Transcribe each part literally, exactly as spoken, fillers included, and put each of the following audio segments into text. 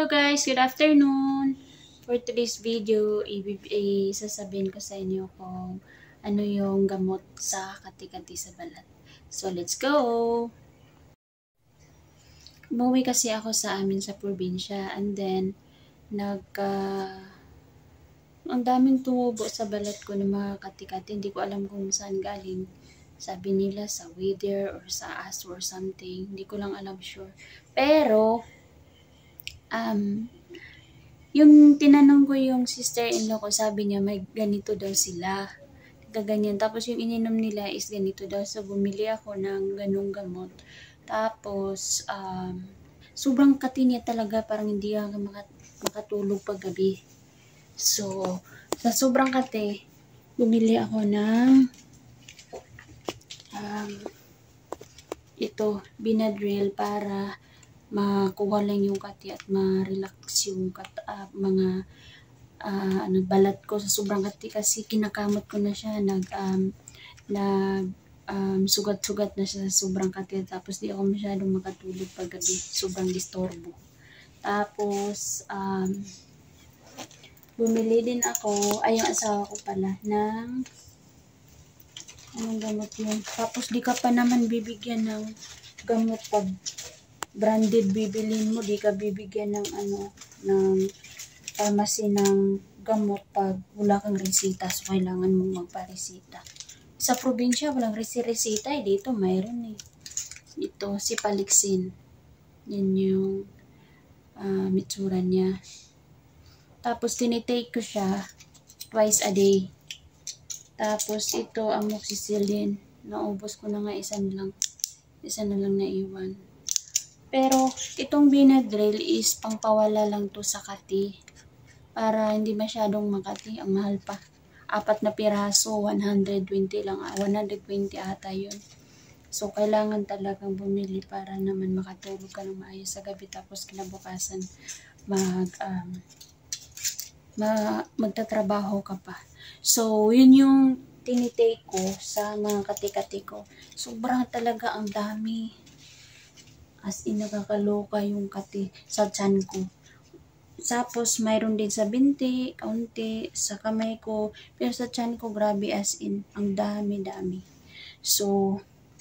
Hello guys, good afternoon. For today's video, isasabihin ko sa inyo kung ano yung gamot sa kati-kati sa balat. So let's go! Umuwi kasi ako sa amin sa probinsya and then nagka uh, ang daming tumubo sa balat ko ng mga kati-kati. Hindi ko alam kung saan galing. Sabi nila sa weather or sa aso or something. Hindi ko lang alam sure. Pero Um, yung tinanong ko yung sister-in-law ko, sabi niya may ganito daw sila. Gaganyan. Tapos yung ininom nila is ganito daw. So, bumili ako ng ganung gamot. Tapos, um, sobrang kati niya talaga. Parang hindi ako makat makatulog pag gabi. So, sa sobrang kati, bumili ako ng um, ito, Benadryl para makuha lang yung kati at ma-relax yung kat, uh, mga uh, ano, balat ko sa sobrang kati kasi kinakamot ko na siya, nag um, nag um, sugat-sugat na siya sa sobrang kati, tapos di ako masyadong makatulog pag gabi, sobrang disturbo. Tapos um, bumili din ako, ay yung asawa ko pala, ng anong gamot yun, tapos di ka pa naman bibigyan ng gamot pag branded bibilin mo, di ka bibigyan ng ano, ng pharmacy ng gamot pag wala kang resita. So, kailangan mong magparesita. Sa probinsya, walang resi-resita. Eh, dito, mayroon eh. Ito, si Palixin. Yan yung uh, mitsura niya. Tapos, tinitake ko siya twice a day. Tapos, ito, amoxicillin. Naubos ko na nga, isa na lang. Isa na lang naiwan. Pero, itong Benadryl is pangpawala lang to sa kati. Para hindi masyadong makati. Ang mahal pa. Apat na piraso, one hundred twenty lang. one hundred twenty ata yun. So, kailangan talagang bumili para naman makatulog ka ng maayos sa gabi. Tapos, kinabukasan, mag, um, ma, magtatrabaho ka pa. So, yun yung tinitake ko sa mga kati-kati ko. Sobrang talaga ang dami. As in, nakakaloka yung kati sa tiyan ko. Tapos, mayroon din sa binti, kaunti, sa kamay ko. Pero sa tiyan ko, grabe as in, ang dami-dami. So,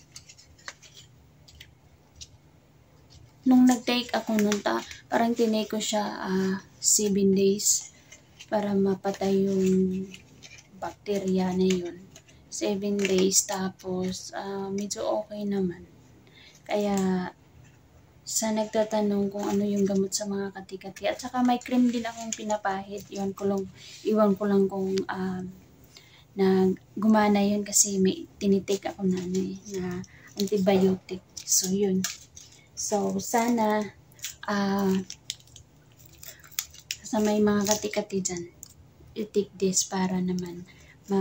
nung nag-take ako nun, ta, parang tinake ko siya uh, seven days para mapatay yung bacteria na yun. seven days, tapos uh, medyo okay naman. Kaya, sa nagtatanong kung ano yung gamot sa mga kati-kati. At saka may cream din akong pinapahid. Iwan ko lang, iwan ko lang kung um, na gumana yun kasi may tinitake ako na, ano, eh, na antibiotic. So, yun. So, sana uh, sa may mga kati-kati dyan, i-take this para naman ma,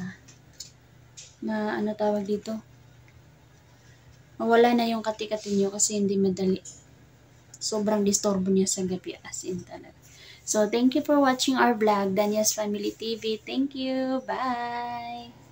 ma ano tawag dito? Mawala na yung kati-kati nyo kasi hindi madali. Sobrang disturbo niya sa gabi, as in talaga. So, thank you for watching our vlog, Daniel's Family T V. Thank you. Bye!